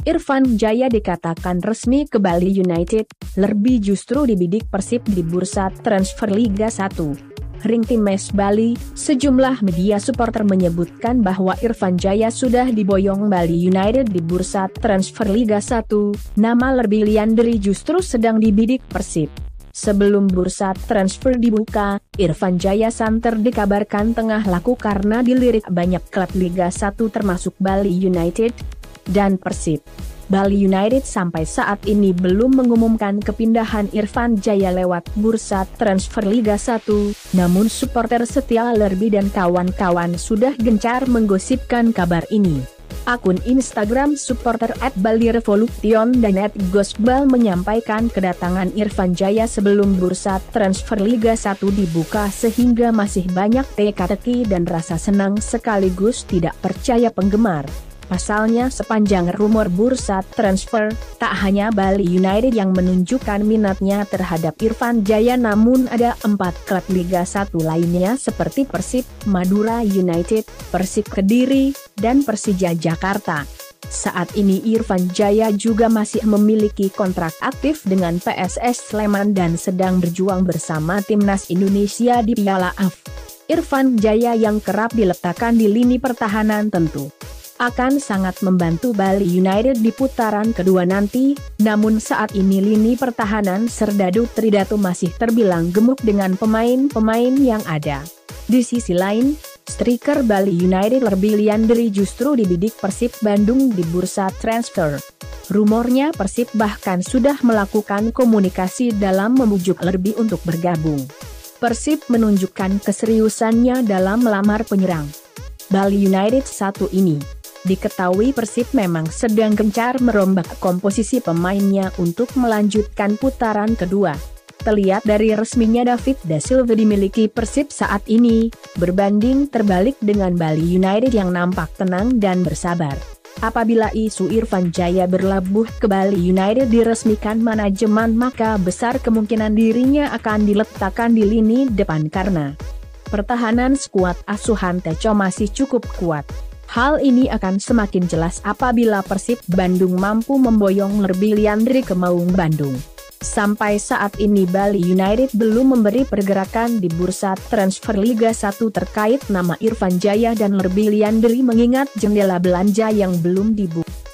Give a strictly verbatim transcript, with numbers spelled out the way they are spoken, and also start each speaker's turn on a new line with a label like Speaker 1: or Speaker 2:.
Speaker 1: Irfan Jaya dikatakan resmi ke Bali United, Lerby justru dibidik Persib di bursa transfer Liga satu. Ring Timnas Bali, sejumlah media supporter menyebutkan bahwa Irfan Jaya sudah diboyong Bali United di bursa transfer Liga satu, nama Lerby Liandri justru sedang dibidik Persib. Sebelum bursa transfer dibuka, Irfan Jaya santer dikabarkan tengah laku karena dilirik banyak klub Liga satu termasuk Bali United dan Persib. Bali United sampai saat ini belum mengumumkan kepindahan Irfan Jaya lewat bursa transfer Liga satu, namun supporter setia Lerby dan kawan-kawan sudah gencar menggosipkan kabar ini. Akun Instagram supporter at Bali Revolution dan at Gosbal menyampaikan kedatangan Irfan Jaya sebelum bursa transfer Liga satu dibuka sehingga masih banyak teka-teki dan rasa senang sekaligus tidak percaya penggemar. Pasalnya sepanjang rumor bursa transfer, tak hanya Bali United yang menunjukkan minatnya terhadap Irfan Jaya namun ada empat klub Liga satu lainnya seperti Persib, Madura United, Persik Kediri, dan Persija Jakarta. Saat ini Irfan Jaya juga masih memiliki kontrak aktif dengan P S S Sleman dan sedang berjuang bersama Timnas Indonesia di Piala A F. Irfan Jaya yang kerap diletakkan di lini pertahanan tentu akan sangat membantu Bali United di putaran kedua nanti, namun saat ini lini pertahanan Serdadu Tridatu masih terbilang gemuk dengan pemain-pemain yang ada. Di sisi lain, striker Bali United Lerby Liandri justru dibidik Persib Bandung di bursa transfer. Rumornya Persib bahkan sudah melakukan komunikasi dalam memujuk Lerby untuk bergabung. Persib menunjukkan keseriusannya dalam melamar penyerang Bali United satu ini. Diketahui Persib memang sedang gencar merombak komposisi pemainnya untuk melanjutkan putaran kedua. Terlihat dari resminya David Da Silva dimiliki Persib saat ini, berbanding terbalik dengan Bali United yang nampak tenang dan bersabar. Apabila isu Irfan Jaya berlabuh ke Bali United diresmikan manajemen maka besar kemungkinan dirinya akan diletakkan di lini depan karena pertahanan skuad asuhan Teco masih cukup kuat. Hal ini akan semakin jelas apabila Persib Bandung mampu memboyong Lerby Liandri ke Maung Bandung. Sampai saat ini Bali United belum memberi pergerakan di bursa transfer Liga satu terkait nama Irfan Jaya dan Lerby Liandri mengingat jendela belanja yang belum dibuka.